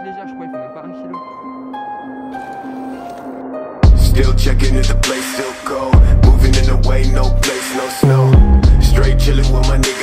légère, je crois, il fait même pas 1 kilo. Still checking if the place still cold. Moving in the way, no place, no snow. Straight chilling with my niggas.